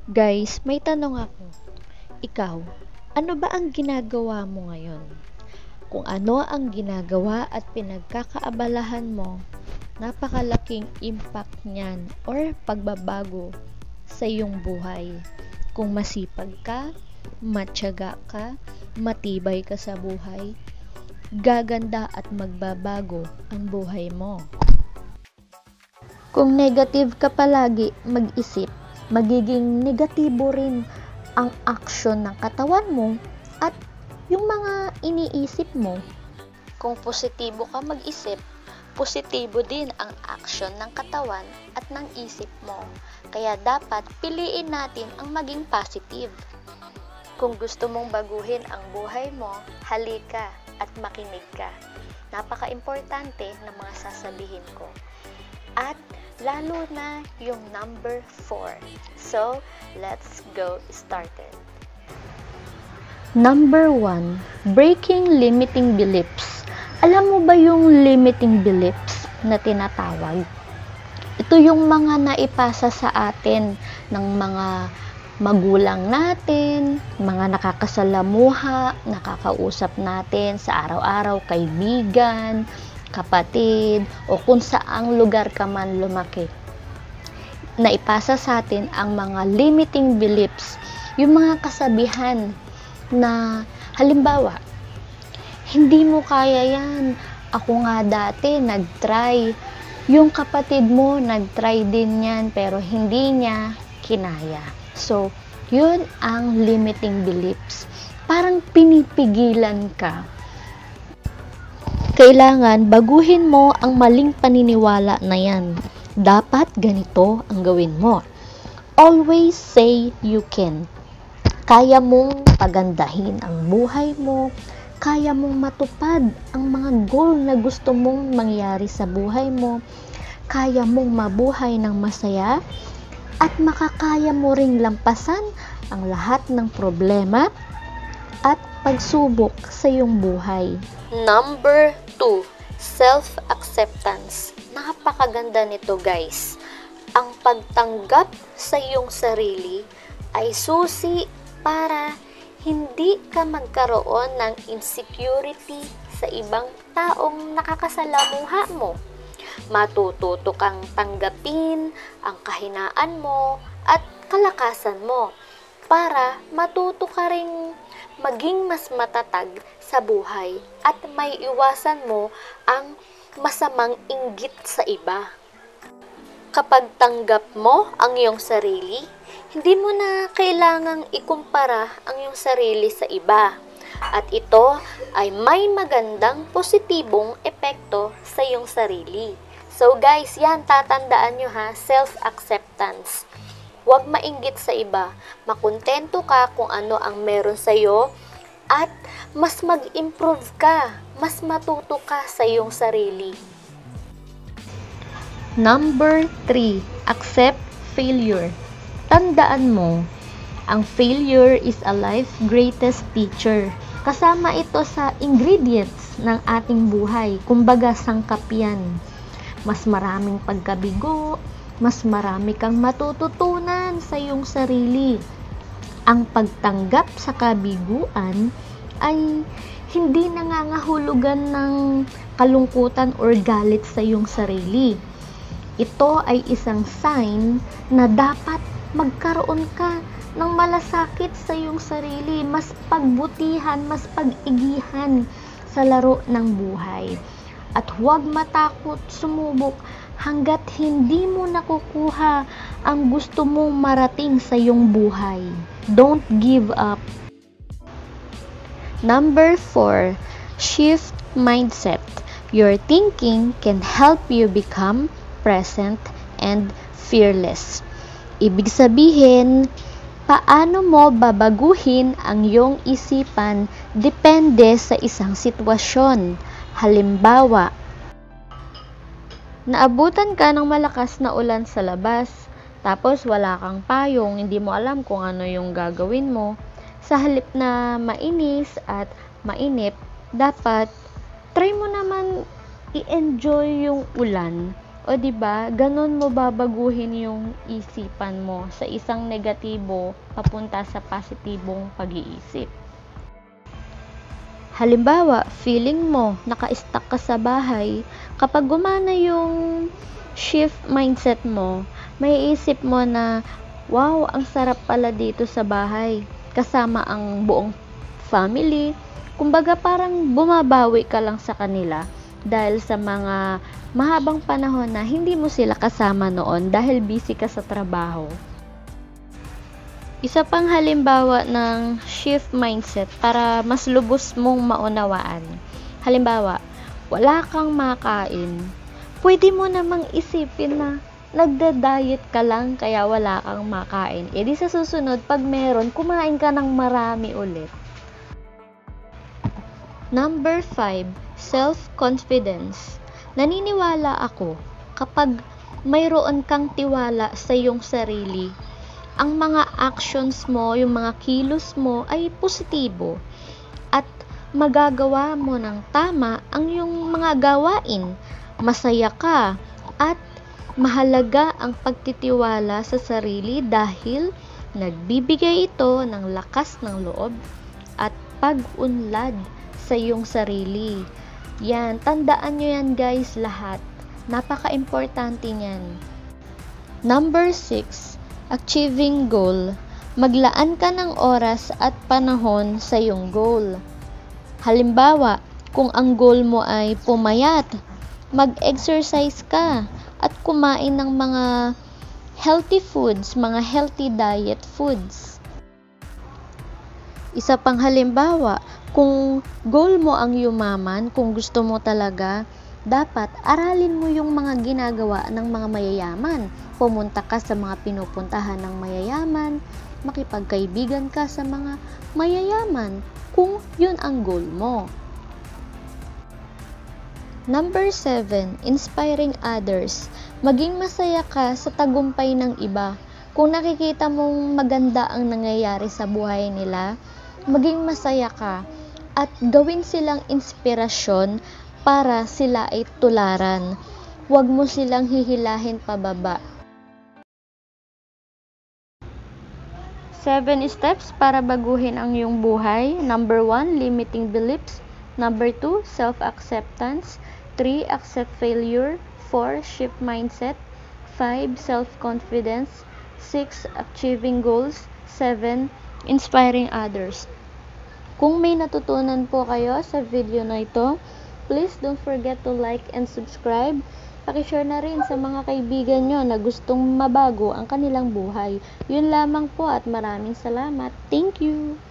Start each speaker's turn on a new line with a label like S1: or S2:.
S1: Guys, may tanong ako. Ikaw, ano ba ang ginagawa mo ngayon? Kung ano ang ginagawa at pinagkakaabalahan mo, napakalaking impact niyan or pagbabago sa iyong buhay. Kung masipag ka, matyaga ka, matibay ka sa buhay, gaganda at magbabago ang buhay mo. Kung negative ka palagi mag-isip, magiging negatibo rin ang aksyon ng katawan mo at yung mga iniisip mo. Kung positibo ka mag-isip, positibo din ang aksyon ng katawan at ng isip mo. Kaya dapat piliin natin ang maging positive. Kung gusto mong baguhin ang buhay mo, halika at makinig ka. Napaka-importante ng mga sasabihin ko. At lalo na yung number 4. So, let's go started. Number 1, breaking limiting beliefs. Alam mo ba yung limiting beliefs na tinatawag? Ito yung mga naipasa sa atin ng mga magulang natin, mga nakakasalamuha, nakakausap natin sa araw-araw, kaibigan, kapatid, o kung saang lugar ka man lumaki. Naipasa sa atin ang mga limiting beliefs, yung mga kasabihan na halimbawa, hindi mo kaya yan, ako nga dati nag-try, yung kapatid mo nag-try din yan pero hindi niya kinaya. So, yun ang limiting beliefs. Parang pinipigilan ka. Kailangan baguhin mo ang maling paniniwala na yan. Dapat ganito ang gawin mo. Always say you can. Kaya mong pagandahin ang buhay mo. Kaya mong matupad ang mga goal na gusto mong mangyari sa buhay mo. Kaya mong mabuhay ng masaya. At makakaya mo ring lampasan ang lahat ng problema at pagsubok sa iyong buhay. Number 2, self-acceptance. Napakaganda nito, guys. Ang pagtanggap sa iyong sarili ay susi para hindi ka magkaroon ng insecurity sa ibang taong nakakasalamuha mo. Matututo kang tanggapin ang kahinaan mo at kalakasan mo para matuto ka ring maging mas matatag sa buhay at may iwasan mo ang masamang inggit sa iba. Kapag tanggap mo ang iyong sarili, hindi mo na kailangang ikumpara ang iyong sarili sa iba. At ito ay may magandang positibong epekto sa iyong sarili. So guys, yan, tatandaan nyo ha, self-acceptance. Huwag mainggit sa iba, makontento ka kung ano ang meron sa'yo, at mas mag-improve ka, mas matuto ka sa iyong sarili. Number 3, accept failure. Tandaan mo, ang failure is a life's greatest teacher. Kasama ito sa ingredients ng ating buhay, kumbaga sangkap yan. Mas maraming pagkabigo, mas marami kang matututunan sa iyong sarili. Ang pagtanggap sa kabiguan ay hindi nangangahulugan ng kalungkutan or galit sa iyong sarili. Ito ay isang sign na dapat magkaroon ka ng malasakit sa iyong sarili, mas pagbutihan, mas pag-igihan sa laro ng buhay. At huwag matakot sumubok hanggat hindi mo nakukuha ang gusto mong marating sa iyong buhay. Don't give up. Number 4, shift mindset. Your thinking can help you become present and fearless. Ibig sabihin, paano mo babaguhin ang iyong isipan depende sa isang sitwasyon. Halimbawa, naabutan ka ng malakas na ulan sa labas, tapos wala kang payong, hindi mo alam kung ano yung gagawin mo. Sa halip na mainis at mainip, dapat try mo naman i-enjoy yung ulan. O
S2: O 'di ba, ganun mo babaguhin yung isipan mo sa isang negatibo papunta sa positibong pag-iisip. Halimbawa, feeling mo naka-stuck ka sa bahay, kapag gumana yung shift mindset mo, may isip mo na, wow, ang sarap pala dito sa bahay, kasama ang buong family. Kumbaga parang bumabawi ka lang sa kanila dahil sa mga mahabang panahon na hindi mo sila kasama noon dahil busy ka sa trabaho. Isa pang halimbawa ng shift mindset para mas lubos mong maunawaan. Halimbawa, wala kang makain. Pwede mo namang isipin na nagda-diet ka lang kaya wala kang makain. E di sa susunod, pag meron, kumain ka ng marami ulit. Number 5, self-confidence. Naniniwala ako, kapag mayroon kang tiwala sa iyong sarili, ang mga actions mo, yung mga kilos mo ay positibo at magagawa mo ng tama ang yung mga gawain. Masaya ka at mahalaga ang pagtitiwala sa sarili dahil nagbibigay ito ng lakas ng loob at pag-unlad sa iyong sarili. Yan, tandaan nyo yan guys lahat. Napaka-importante niyan. Number 6, achieving goal. Maglaan ka ng oras at panahon sa iyong goal. Halimbawa, kung ang goal mo ay pumayat, mag-exercise ka at kumain ng mga healthy foods, mga healthy diet foods. Isa pang halimbawa, kung goal mo ang yumaman, kung gusto mo talaga, dapat aralin mo yung mga ginagawa ng mga mayayaman. Pumunta ka sa mga pinupuntahan ng mayayaman, makipagkaibigan ka sa mga mayayaman kung yun ang goal mo. Number 7, inspiring others. Maging masaya ka sa tagumpay ng iba. Kung nakikita mong maganda ang nangyayari sa buhay nila, maging masaya ka at gawin silang inspirasyon para sila ay tularan. Huwag mo silang hihilahin pababa. 7 steps para baguhin ang iyong buhay. Number 1, limiting beliefs. Number 2, self-acceptance. 3, accept failure. 4, shift mindset. 5, self-confidence. 6, achieving goals. 7, inspiring others. Kung may natutunan po kayo sa video na ito, please don't forget to like and subscribe. Pakishare na rin sa mga kaibigan nyo na gustong mabago ang kanilang buhay. Yun lamang po at maraming salamat. Thank you!